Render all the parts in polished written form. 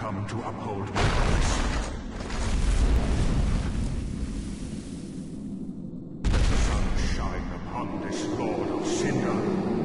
come to uphold my promise. Let the sun shine upon this Lord of Cinder.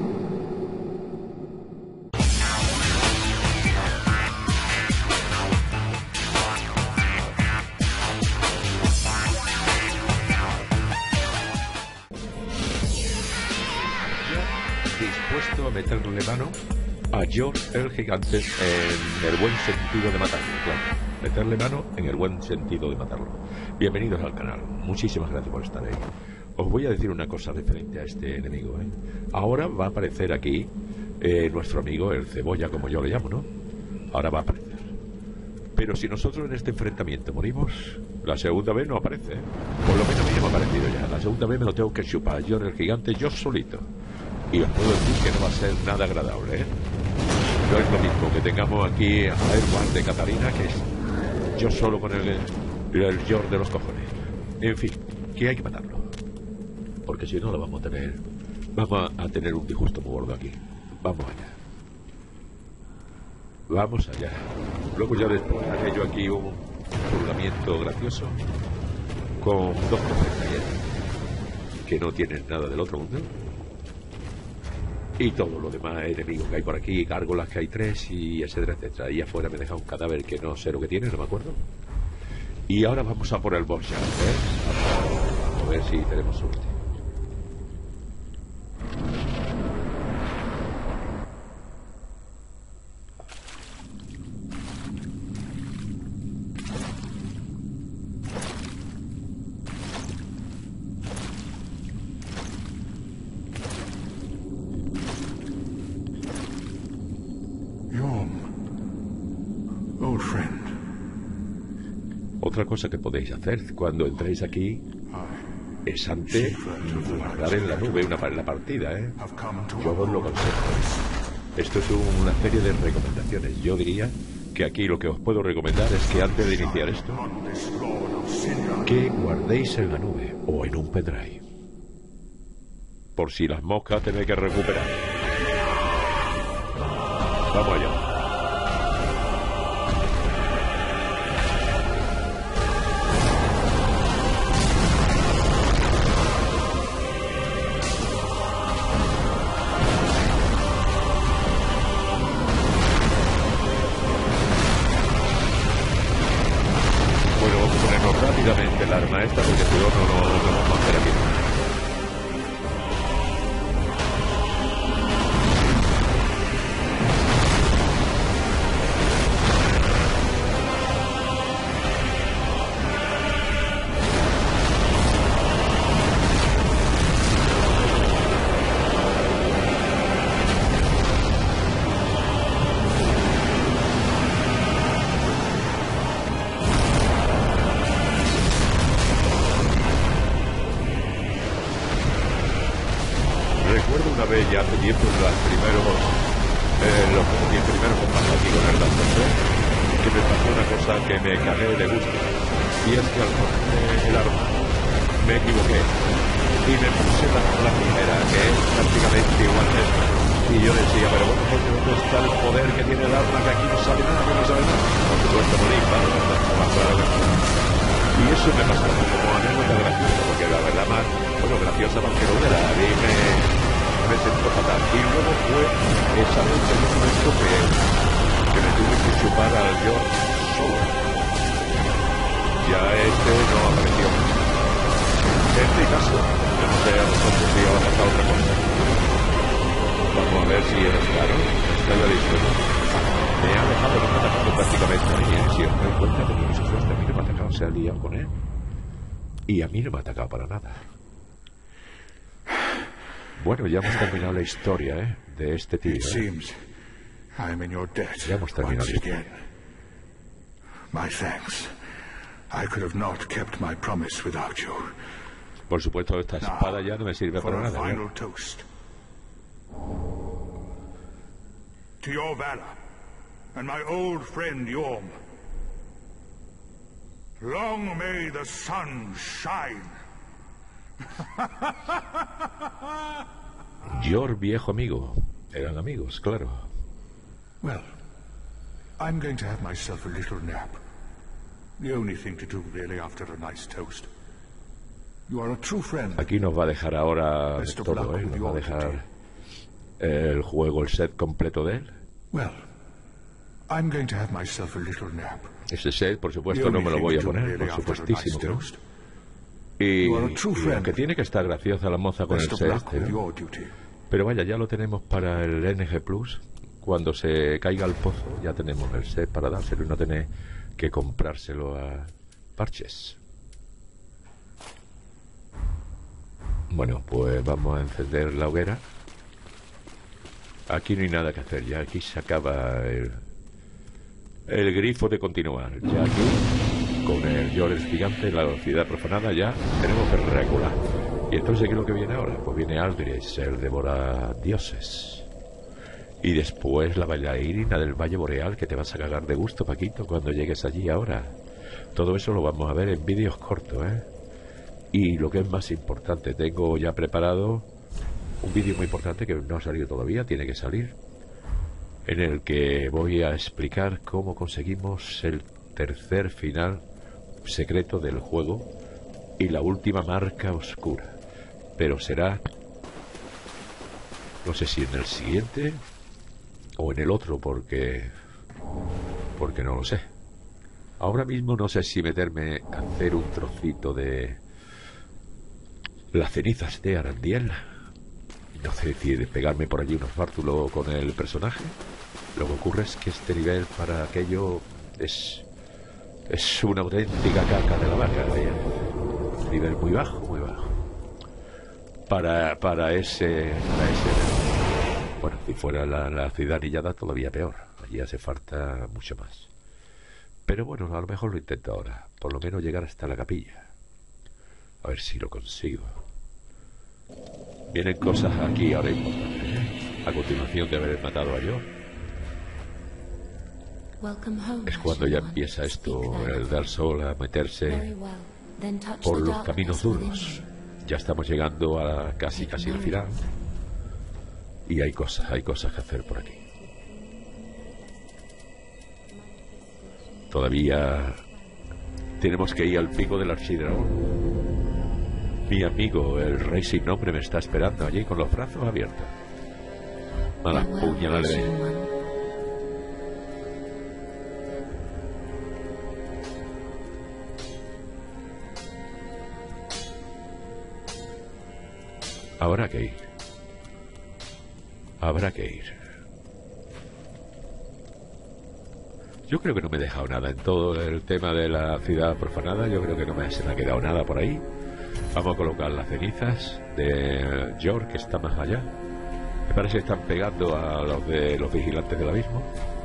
Dispuesto a meterle mano a George el Gigante en el buen sentido de matarlo, claro. Meterle mano en el buen sentido de matarlo. Bienvenidos al canal. Muchísimas gracias por estar ahí. Os voy a decir una cosa referente a este enemigo, ¿eh? Ahora va a aparecer aquí nuestro amigo, el Cebolla, como yo le llamo, ¿no? Ahora va a aparecer. Pero si nosotros en este enfrentamiento morimos, la segunda vez no aparece, ¿eh? Por lo menos a mí ya me ha aparecido ya. La segunda vez me lo tengo que chupar a George el Gigante yo solito. Y os puedo decir que no va a ser nada agradable, ¿eh? No es lo mismo que tengamos aquí a Edward de Catalina, que es yo solo con el George de los cojones. En fin, que hay que matarlo. Porque si no lo vamos a tener un disgusto muy gordo aquí. Vamos allá. Vamos allá. Luego ya después haré yo aquí un juzgamiento gracioso con dos profetas que no tienen nada del otro mundo. Y todo lo demás enemigos que hay por aquí, gárgolas que hay 3 y etcétera, etcétera. Y afuera me deja un cadáver que no sé lo que tiene, no me acuerdo. Y ahora vamos a por el boss ya, ¿eh? Vamos a ver si tenemos suerte. Otra cosa que podéis hacer cuando entréis aquí es antes guardar en la nube la partida, ¿eh? Yo os lo aconsejo. Esto es una serie de recomendaciones. Yo diría que aquí lo que os puedo recomendar es que antes de iniciar esto, que guardéis en la nube o en un pendrive. Por si las moscas tenéis que recuperar. Vamos allá. Rápidamente el arma esta, porque si no, no vamos a hacer aquí. Recuerdo una vez ya hace tiempo los primeros combates aquí con el Lancer, que me pasó una cosa que me cagué de gusto, y es que al ponerme el arma me equivoqué y me puse la primera, que es prácticamente igual a esta, y yo decía, pero bueno, gente, ¿dónde está el poder que tiene el arma, que aquí no sabe nada, que no sabe nada? Por supuesto, no le claro, y eso me pasó como anécdota graciosa, porque la verdad más, bueno, graciosa porque no era, a mí me sentó fatal. Y luego fue esa vez en un momento que me tuve que chupar al George solo. Ya este no apareció. En este caso, yo no sé a vosotros si va a pasar otra cosa. Vamos a ver si es claro. Está ya listo, ¿no? Me ha dejado, no me ha atacado prácticamente a mí, ¿eh? Si os doy cuenta, tenía mucha suerte. A mí no me ha atacado, se ha liado con él. Y a mí no me ha atacado para nada. Bueno, ya hemos terminado la historia, ¿eh? De este tío, ¿eh? Ya hemos terminado la historia. My thanks. I could have not kept my promise without you. Por supuesto, esta espada ya no me sirve para nada, ¿eh? Final toast. To your valor and my old friend Yorm. Long may the sun shine. George, viejo amigo. Eran amigos, claro. Well, I'm going to have myself a little nap. The only thing to do, really, after a nice toast. You are a true friend. Aquí nos va a dejar ahora todo, ¿eh? Nos va a dejar el juego, el set completo de él. Well, I'm going to have myself a little nap. Ese set, por supuesto, no me lo voy a poner, por supuestísimo. Y aunque tiene que estar graciosa la moza con el set este, ¿no? Pero vaya, ya lo tenemos para el NG Plus. Cuando se caiga al pozo, ya tenemos el set para dárselo y no tener que comprárselo a parches. Bueno, pues vamos a encender la hoguera. Aquí no hay nada que hacer, ya aquí se acaba el grifo de continuar. Ya aquí, con el George gigante, la ciudad profanada, ya tenemos que regular. Y entonces, ¿qué es lo que viene ahora? Pues viene Aldris, el devora dioses. Y después la bailarina del Valle Boreal, que te vas a cagar de gusto, Paquito, cuando llegues allí ahora. Todo eso lo vamos a ver en vídeos cortos, ¿eh? Y lo que es más importante, tengo ya preparado un vídeo muy importante que no ha salido todavía, tiene que salir, en el que voy a explicar cómo conseguimos el tercer final secreto del juego y la última marca oscura. Pero será, no sé si en el siguiente o en el otro, porque no lo sé. Ahora mismo no sé si meterme a hacer un trocito de las cenizas de Arandiel. No sé si pegarme por allí unos bártulos con el personaje. Lo que ocurre es que este nivel para aquello es una auténtica caca de la vaca, vaya. Nivel muy bajo, muy bajo. Para ese bueno, si fuera la ciudad anillada todavía peor. Allí hace falta mucho más. Pero bueno, a lo mejor lo intento ahora. Por lo menos llegar hasta la capilla. A ver si lo consigo. Vienen cosas aquí ahora importantes, ¿eh? A continuación de haber matado a Yor. Es cuando ya empieza esto, el Dark Souls, a meterse por los caminos duros. Ya estamos llegando a casi al final. Y hay cosas que hacer por aquí. Todavía tenemos que ir al pico del Archidragón. Mi amigo, el rey sin nombre, me está esperando allí con los brazos abiertos. A la puñalada. Habrá que ir. Habrá que ir. Yo creo que no me he dejado nada en todo el tema de la ciudad profanada. Yo creo que no se me ha quedado nada por ahí. Vamos a colocar las cenizas de George, que está más allá. Me parece que están pegando a los de los vigilantes del abismo.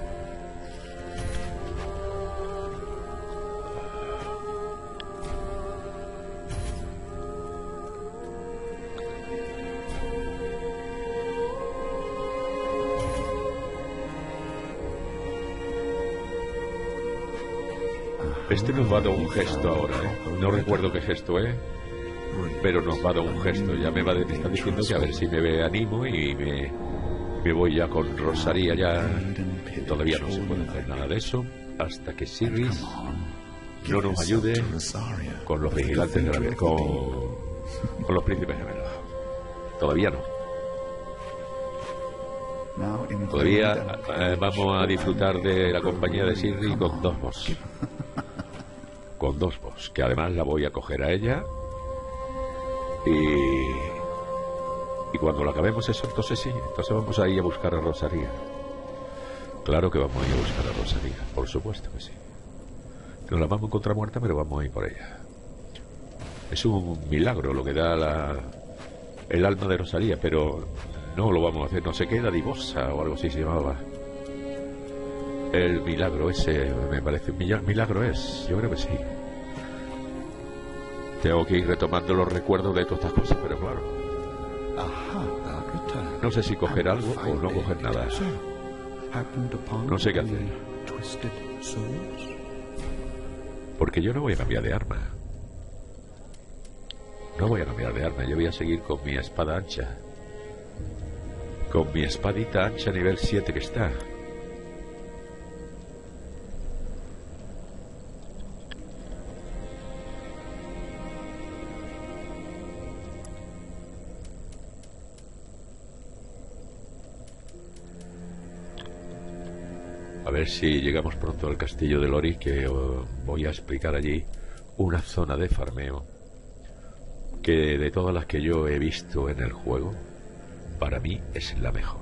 Este nos va a dar un gesto ahora, ¿eh? No recuerdo qué gesto es, pero nos va a dar un gesto. Ya me está diciendo que a ver si me animo y me voy ya con Rosaria. Ya todavía no se puede hacer nada de eso hasta que Sirris no nos ayude con los vigilantes de la con los príncipes gemelos. Todavía no. Todavía vamos a disfrutar de la compañía de Sirris con dos boss. Con dos boss, que además la voy a coger a ella. Y cuando lo acabemos eso, entonces sí, entonces vamos a ir a buscar a Rosaria. Claro que vamos a ir a buscar a Rosaria, por supuesto que sí. Nos la vamos a encontrar muerta, pero vamos a ir por ella. Es un milagro lo que da el alma de Rosaria, pero no lo vamos a hacer, no se queda divosa o algo así se llamaba. El milagro ese, me parece, milagro es, yo creo que sí. Tengo que ir retomando los recuerdos de todas estas cosas, pero claro, no sé si coger algo o no coger nada. No sé qué hacer. Porque yo no voy a cambiar de arma. No voy a cambiar de arma, yo voy a seguir con mi espada ancha. Con mi espadita ancha nivel 7 que está. A ver si llegamos pronto al castillo de Lori, que os voy a explicar allí una zona de farmeo que de todas las que yo he visto en el juego, para mí es la mejor.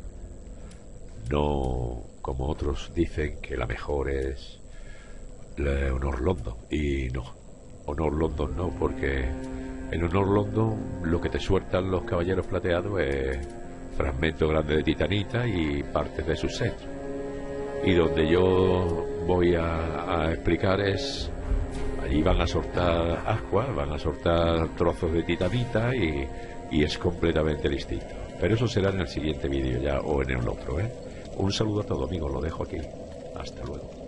No como otros dicen que la mejor es la Honor London, y no, Honor London no, porque en Honor London lo que te sueltan los caballeros plateados es fragmentos grandes de titanita y partes de sus centros. Y donde yo voy a explicar es, allí van a soltar ascuas, van a soltar trozos de titanita y es completamente distinto. Pero eso será en el siguiente vídeo ya, o en el otro, ¿eh? Un saludo a todos, amigos, lo dejo aquí. Hasta luego.